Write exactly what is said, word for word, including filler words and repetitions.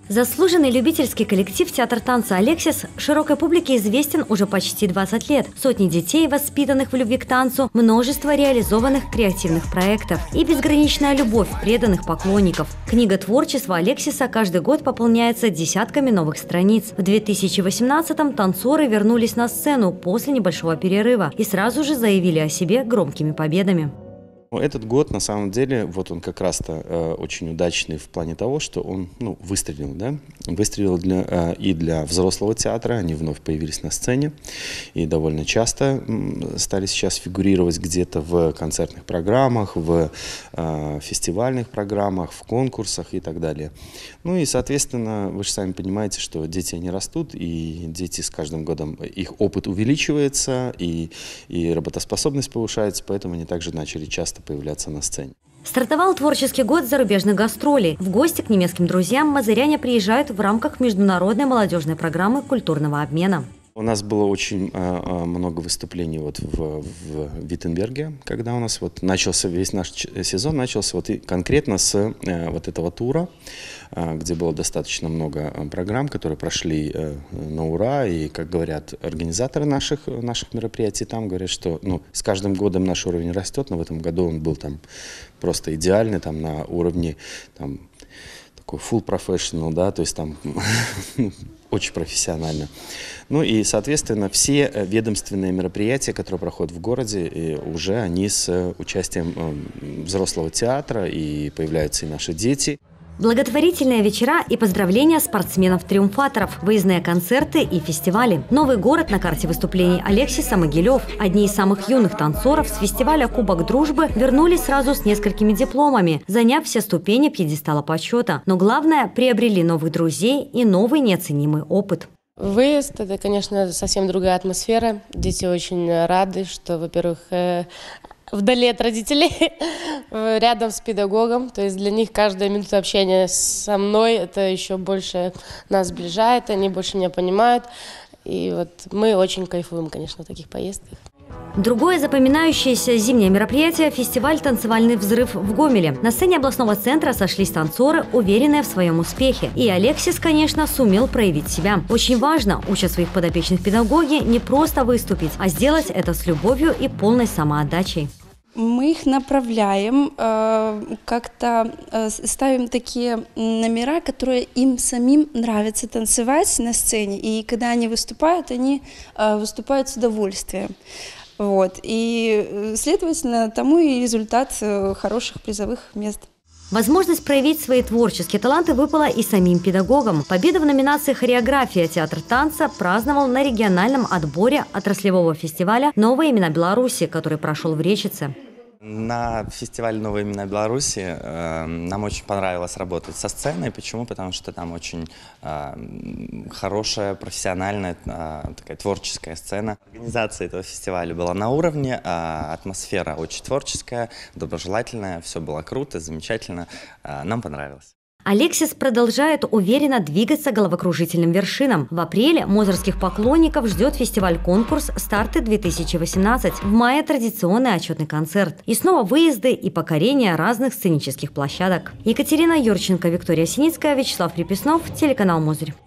Заслуженный любительский коллектив театр танца «Алексис» широкой публике известен уже почти двадцать лет. Сотни детей, воспитанных в любви к танцу, множество реализованных креативных проектов и безграничная любовь преданных поклонников. Книга творчества «Алексиса» каждый год пополняется десятками новых страниц. В две тысячи восемнадцатом танцоры вернулись на сцену после небольшого перерыва и сразу же заявили о себе громкими победами. Этот год, на самом деле, вот он как раз-то э, очень удачный в плане того, что он ну, выстрелил, да? Выстрелил для, э, и для взрослого театра, они вновь появились на сцене и довольно часто м, стали сейчас фигурировать где-то в концертных программах, в э, фестивальных программах, в конкурсах и так далее. Ну и, соответственно, вы же сами понимаете, что дети, они растут, и дети с каждым годом, их опыт увеличивается, и, и работоспособность повышается, поэтому они также начали часто появляться на сцене. Стартовал творческий год зарубежных гастролей. В гости к немецким друзьям мазыряне приезжают в рамках международной молодежной программы культурного обмена. У нас было очень э, много выступлений вот в, в Виттенберге, когда у нас вот начался весь наш сезон, начался вот и конкретно с э, вот этого тура, э, где было достаточно много программ, которые прошли э, на ура. И, как говорят организаторы наших, наших мероприятий, там говорят, что ну, с каждым годом наш уровень растет, но в этом году он был там просто идеальный, там на уровне там, такой full professional, да, то есть там очень профессионально. Ну и, соответственно, все ведомственные мероприятия, которые проходят в городе, уже они с участием взрослого театра, и появляются и наши дети. Благотворительные вечера и поздравления спортсменов-триумфаторов, выездные концерты и фестивали. Новый город на карте выступлений Алексиса – Могилев. Одни из самых юных танцоров с фестиваля «Кубок дружбы» вернулись сразу с несколькими дипломами, заняв все ступени пьедестала почета. Но главное – приобрели новых друзей и новый неоценимый опыт. Выезд – это, конечно, совсем другая атмосфера. Дети очень рады, что, во-первых, вдали от родителей, рядом с педагогом. То есть для них каждая минута общения со мной это еще больше нас сближает, они больше меня понимают. И вот мы очень кайфуем, конечно, в таких поездках. Другое запоминающееся зимнее мероприятие – фестиваль «Танцевальный взрыв» в Гомеле. На сцене областного центра сошлись танцоры, уверенные в своем успехе. И Алексис, конечно, сумел проявить себя. Очень важно, учат своих подопечных педагоги, не просто выступить, а сделать это с любовью и полной самоотдачей. Мы их направляем, как-то ставим такие номера, которые им самим нравится танцевать на сцене. И когда они выступают, они выступают с удовольствием. Вот. И, следовательно, тому и результат хороших призовых мест. Возможность проявить свои творческие таланты выпала и самим педагогам. Победу в номинации «Хореография. Театр танца» праздновал на региональном отборе отраслевого фестиваля «Новые имена Беларуси», который прошел в Речице. На фестивале «Новые имена Беларуси» э, нам очень понравилось работать со сценой. Почему? Потому что там очень э, хорошая, профессиональная, э, такая творческая сцена. Организация этого фестиваля была на уровне, э, атмосфера очень творческая, доброжелательная, все было круто, замечательно, э, нам понравилось. Алексис продолжает уверенно двигаться к головокружительным вершинам. В апреле мозырских поклонников ждет фестиваль-конкурс «Старты две тысячи восемнадцать». В мае традиционный отчетный концерт. И снова выезды и покорение разных сценических площадок. Екатерина Юрченко, Виктория Синицкая, Вячеслав Приписнов, телеканал «Мозырь».